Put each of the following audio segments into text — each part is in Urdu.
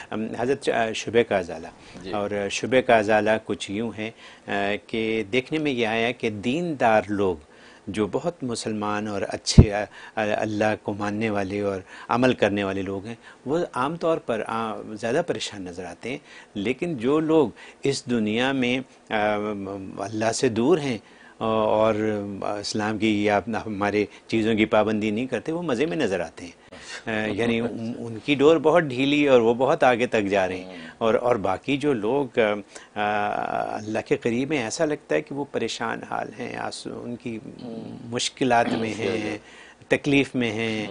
حضرت شبہ کا ازالہ، اور شبہ کا ازالہ کچھ یوں ہے کہ دیکھنے میں یہ آیا کہ دیندار لوگ جو بہت مسلمان اور اچھے اللہ کو ماننے والے اور عمل کرنے والے لوگ ہیں، وہ عام طور پر زیادہ پریشان نظر آتے ہیں، لیکن جو لوگ اس دنیا میں اللہ سے دور ہیں اور اسلام کی یا ہمارے چیزوں کی پابندی نہیں کرتے، وہ مزے میں نظر آتے ہیں، یعنی ان کی ڈور بہت ڈھیلی اور وہ بہت آگے تک جا رہے ہیں، اور باقی جو لوگ اللہ کے قریب ہیں ایسا لگتا ہے کہ وہ پریشان حال ہیں، ان کی مشکلات میں ہیں، تکلیف میں ہیں۔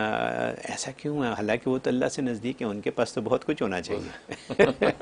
ایسا کیوں ہے؟ حالانکہ وہ تو اللہ سے نزدیک ہیں، ان کے پاس تو بہت کچھ ہونا چاہیے۔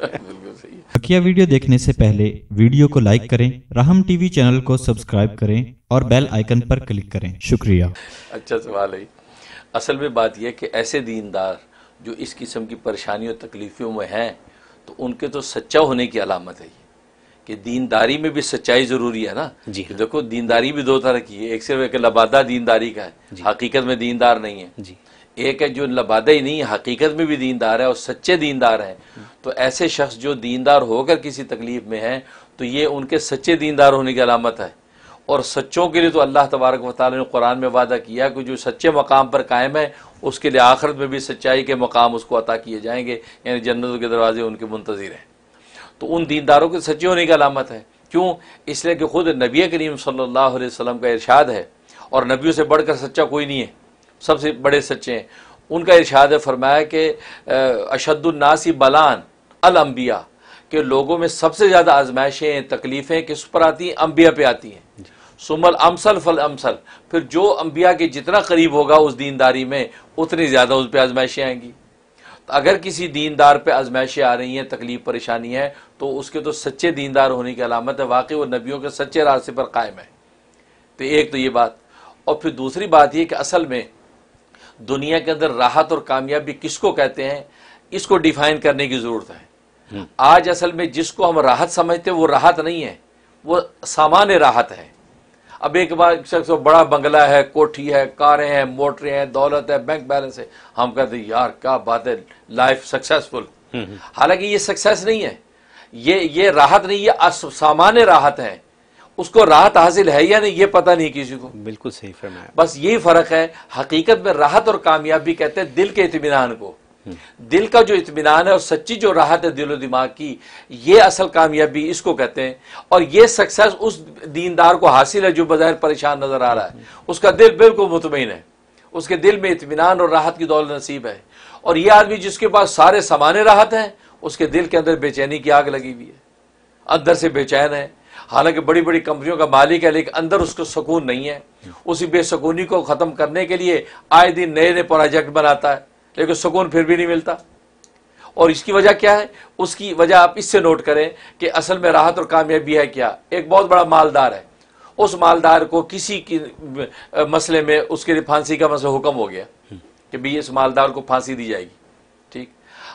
بقیہ ویڈیو دیکھنے سے پہلے ویڈیو کو لائک کریں، رحم ٹی وی چینل کو سبسکرائب کریں اور بیل آئیکن پر کلک کریں۔ شکریہ۔ اچھا سوال ہے۔ اصل میں بات یہ کہ ایسے دیندار جو اس قسم کی پریشانیوں اور تکلیفوں میں ہیں تو ان کے تو سچا ہونے کی علامت ہے کہ دینداری میں بھی سچائی ضروری ہے نا۔ جی دیکھو دینداری بھی دو طرح کی ہے، ایک صرف ایک لبادہ دینداری کا ہے، حقیقت میں دیندار نہیں ہے، جی، ایک ہے جو لبادہ ہی نہیں ہے، حقیقت میں بھی دیندار ہے اور سچے دیندار ہیں۔ تو ایسے شخص جو دیندار ہو کر کسی تکلیف میں ہیں تو یہ ان کے سچے دیندار ہونے کی علامت ہے، اور سچوں کے لیے تو اللہ تبارک و تعالی نے قرآن میں وعدہ کیا کہ جو سچے مقام پر قائم ہے اس کے لیے آخرت میں بھی سچائی کے مقام اس کو عطا کیے جائیں گے، یعنی جنتوں کے دروازے ان کے منتظر ہیں۔ تو ان دینداروں کے سچے ہونے کی علامت ہے۔ کیوں؟ اس لیے کہ خود نبی کریم صلی اللہ علیہ وسلم کا ارشاد ہے، اور نبیوں سے بڑھ کر سچا کوئی نہیں ہے، سب سے بڑے سچے ہیں۔ ان کا ارشاد ہے، فرمایا کہ اشد الناس بلان الانبیاء، کہ لوگوں میں سب سے زیادہ آزمائشیں تکلیفیں کس پر آتی ہیں؟ انبیاء پہ آتی ہیں۔ ثم الامثل فالامثل، پھر جو انبیاء کے جتنا قریب ہوگا اس دینداری میں اتنی زیادہ اس پہ آزمائشیں آئیں گی۔ اگر کسی دیندار پہ آزمائشیں آ رہی ہیں، تکلیف پریشانی ہے، تو اس کے تو سچے دیندار ہونے کی علامت ہے، واقعی وہ نبیوں کے سچے راستے پر قائم ہے۔ تو ایک تو یہ بات، اور پھر دوسری بات یہ کہ اصل میں دنیا کے اندر راحت اور کامیابی کس کو کہتے ہیں، اس کو ڈیفائن کرنے کی ضرورت ہے۔ آج اصل میں جس کو ہم راحت سمجھتے ہیں وہ راحت نہیں ہے، وہ سامان راحت ہے۔ اب ایک بار شخص بڑا بنگلہ ہے، کوٹھی ہے، کاریں ہیں، موٹریں ہیں، دولت ہے، بینک بیلنس ہے، ہم کہتے ہیں یار کیا بات ہے، لائف سکسیسفل۔ حالانکہ یہ سکسیس نہیں ہے، یہ راحت نہیں، یہ سامان راحت ہے۔ اس کو راحت حاصل ہے یا نہیں یہ پتہ نہیں کسی کو۔ بالکل صحیح فرمایا۔ بس یہی فرق ہے۔ حقیقت میں راحت اور کامیابی کہتے ہیں دل کے اطمینان کو، دل کا جو اطمینان ہے اور سچی جو راحت ہے دل و دماغ کی، یہ اصل کامیابی اس کو کہتے ہیں۔ اور یہ سکسیس اس دیندار کو حاصل ہے جو بظاہر پریشان نظر آ رہا ہے، اس کا دل بالکل مطمئن ہے، اس کے دل میں اطمینان اور راحت کی دولت نصیب ہے۔ اور یہ آدمی جس کے پاس سارے سامان راحت ہیں، اس کے دل کے اندر بے چینی کی آگ لگی ہوئی ہے، اندر سے بے چین ہے، حالانکہ بڑی بڑی کمپنیوں کا مالک ہے لیکن اندر اس کو سکون نہیں ہے۔ اسی بے سکونی کو ختم کرنے کے لیے آئے دن نئے نئے پروجیکٹ بناتا ہے لیکن سکون پھر بھی نہیں ملتا۔ اور اس کی وجہ کیا ہے؟ اس کی وجہ آپ اس سے نوٹ کریں کہ اصل میں راحت اور کامیابی ہے کیا۔ ایک بہت بڑا مالدار ہے، اس مالدار کو کسی کی مسئلے میں اس کے لیے پھانسی کا مسئلہ حکم ہو گیا کہ بھی اس مالدار کو پھانسی دی جائے گی، ٹھیک۔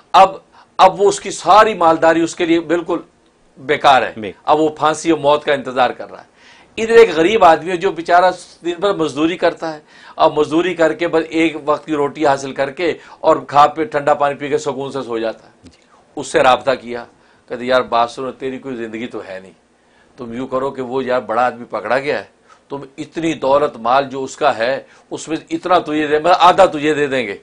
اب وہ اس کی ساری مالداری اس کے لیے بالکل بیکار ہے، اب وہ پھانسی اور موت کا انتظار کر رہا ہے۔ ادھر ایک غریب آدمی ہے جو بیچارہ دن بھر مزدوری کرتا ہے، اور مزدوری کر کے بس ایک وقت کی روٹی حاصل کر کے اور کھا پہ ٹھنڈا پانی پی کے سکون سے سو جاتا ہے۔ اس سے رابطہ کیا، کہتے یار بات سنو، تیری کوئی زندگی تو ہے نہیں، تم یوں کرو کہ وہ یار بڑا آدمی پکڑا گیا ہے، تم اتنی دولت مال جو اس کا ہے اس میں اتنا تجھے دے، مطلب آدھا تجھے دے دیں گے،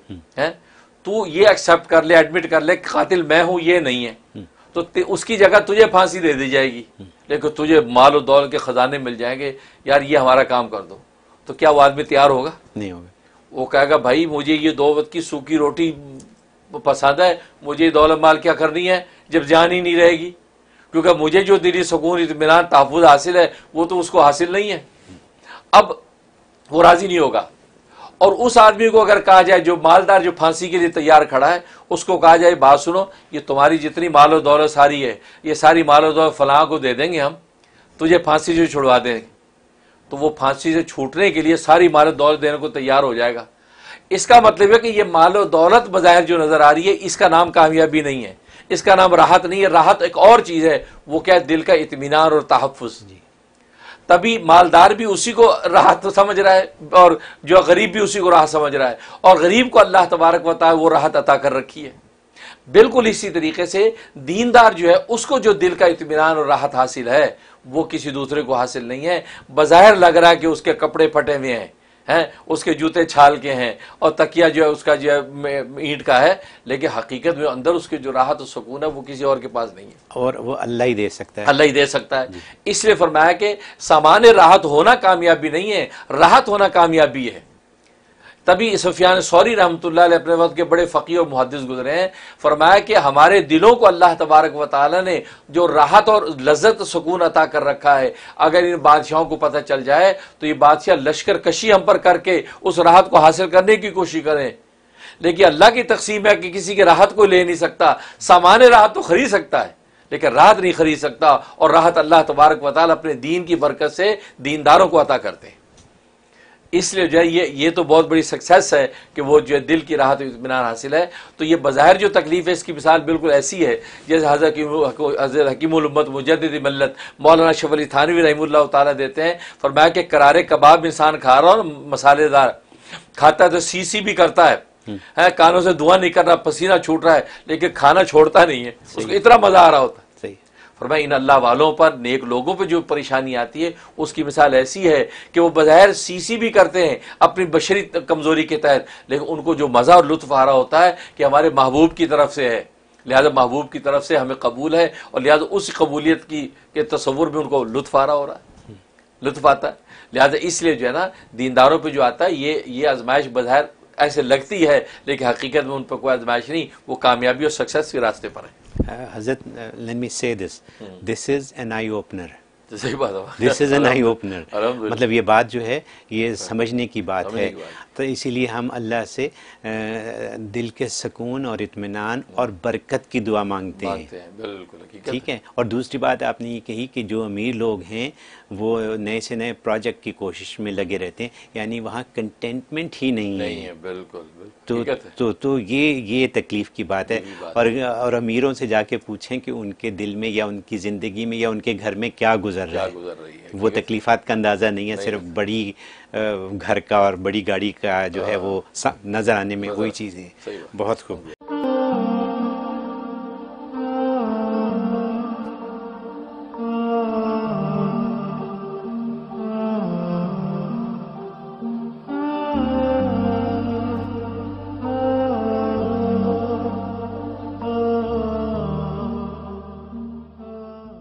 تو یہ ایکسیپٹ کر لے، ایڈمٹ کر لے کہ قاتل میں ہوں یہ نہیں ہے، تو اس کی جگہ تجھے پھانسی دے دی جائے گی لیکن تجھے مال و دولت کے خزانے مل جائیں گے، یار یہ ہمارا کام کر دو۔ تو کیا وہ آدمی تیار ہوگا؟ نہیں ہوگا۔ وہ کہے گا بھائی مجھے یہ 2 وقت کی سوکھی روٹی پسند ہے، مجھے دولت مال کیا کرنی ہے جب جان ہی نہیں رہے گی، کیونکہ مجھے جو دلی سکون اطمینان تحفظ حاصل ہے وہ تو اس کو حاصل نہیں ہے۔ اب وہ راضی نہیں ہوگا۔ اور اس آدمی کو اگر کہا جائے جو مالدار جو پھانسی کے لیے تیار کھڑا ہے، اس کو کہا جائے بات سنو، یہ تمہاری جتنی مال و دولت ساری ہے یہ ساری مال و دولت فلاں کو دے دیں گے، ہم تجھے پھانسی سے چھڑوا دیں گے، تو وہ پھانسی سے چھوٹنے کے لیے ساری مال و دولت دینے کو تیار ہو جائے گا۔ اس کا مطلب ہے کہ یہ مال و دولت بظاہر جو نظر آ رہی ہے اس کا نام کامیابی نہیں ہے، اس کا نام راحت نہیں ہے۔ راحت ایک اور چیز ہے، وہ کیا ہے؟ دل کا اطمینان اور تحفظ۔ تبھی مالدار بھی اسی کو راحت سمجھ رہا ہے اور جو غریب بھی اسی کو راحت سمجھ رہا ہے، اور غریب کو اللہ تبارک و تعالی وہ راحت عطا کر رکھی ہے۔ بالکل اسی طریقے سے دیندار جو ہے اس کو جو دل کا اطمینان اور راحت حاصل ہے وہ کسی دوسرے کو حاصل نہیں ہے. بظاہر لگ رہا ہے کہ اس کے کپڑے پھٹے ہوئے ہیں، اس کے جوتے چھال کے ہیں اور تکیہ جو ہے اس کا جو ہے اینٹ کا ہے، لیکن حقیقت میں اندر اس کے جو راحت و سکون ہے وہ کسی اور کے پاس نہیں ہے، اور وہ اللہ ہی دے سکتا ہے. اللہ ہی دے سکتا ہے. اس لیے فرمایا کہ سامان راحت ہونا کامیابی نہیں ہے، راحت ہونا کامیابی ہے. تبھی سفیان ثوری رحمۃ اللہ علیہ اپنے وقت کے بڑے فقیہ اور محدث گزرے ہیں، فرمایا کہ ہمارے دلوں کو اللہ تبارک و تعالی نے جو راحت اور لذت سکون عطا کر رکھا ہے، اگر ان بادشاہوں کو پتہ چل جائے تو یہ بادشاہ لشکر کشی ہم پر کر کے اس راحت کو حاصل کرنے کی کوشش کریں. لیکن اللہ کی تقسیم ہے کہ کسی کی راحت کو لے نہیں سکتا. سامان راحت تو خرید سکتا ہے لیکن راحت نہیں خرید سکتا، اور راحت اللہ تبارک و تعالی اپنے دین کی برکت سے دینداروں کو عطا کرتے ہیں. اس لیے جو ہے یہ تو بہت بڑی سکسیس ہے کہ وہ جو ہے دل کی راحت و اطمینان حاصل ہے. تو یہ بظاہر جو تکلیف ہے اس کی مثال بالکل ایسی ہے جیسے حضرت حکیم الامت مجدد ملت مولانا اشرف علی تھانوی رحمہ اللہ تعالیٰ دیتے ہیں، فرمایا کہ کرارے کباب انسان کھا رہا اور مسالے دار کھاتا ہے تو سی بھی کرتا ہے، کانوں سے دھواں نہیں کر رہا، پسینہ چھوٹ رہا ہے، لیکن کھانا چھوڑتا نہیں ہے، اس کو اتنا مزہ آ رہا ہوتا ہے. فرمایا ان اللہ والوں پر، نیک لوگوں پہ جو پریشانی آتی ہے اس کی مثال ایسی ہے کہ وہ بظاہر سی بھی کرتے ہیں اپنی بشری کمزوری کے تحت، لیکن ان کو جو مزہ اور لطف آ رہا ہوتا ہے کہ ہمارے محبوب کی طرف سے ہے، لہذا محبوب کی طرف سے ہمیں قبول ہے، اور لہذا اس قبولیت کے تصور میں ان کو لطف آ رہا ہو رہا ہے، لطف آتا ہے. لہذا اس لیے جو ہے نا دینداروں پہ جو آتا ہے یہ آزمائش بظاہر ایسے لگتی ہے لیکن حقیقت میں ان پر کوئی آزمائش نہیں، وہ کامیابی اور سکسیس کے راستے پر ہیں. Hazrat, let me say this is an eye opener. صحیح بات ہے، دس از این آئی اوپنر. الحمدللہ. مطلب یہ بات جو ہے یہ سمجھنے کی بات ہے. تو اسی لیے ہم اللہ سے دل کے سکون اور اطمینان اور برکت کی دعا مانگتے ہیں. بالکل ٹھیک ہے. اور دوسری بات آپ نے یہ کہی کہ جو امیر لوگ ہیں وہ نئے سے نئے پروجیکٹ کی کوشش میں لگے رہتے ہیں، یعنی وہاں کنٹینٹمنٹ ہی نہیں ہے. بالکل. تو یہ تکلیف کی بات ہے. اور امیروں سے جا کے پوچھیں کہ ان کے دل میں یا ان کی زندگی میں یا ان کے گھر میں کیا گزر رہا ہے، وہ تکلیفات کا اندازہ نہیں ہے. صرف بڑی گھر کا اور بڑی گاڑی کا جو ہے وہ نظر آنے میں وہی چیزیں. بہت خوب.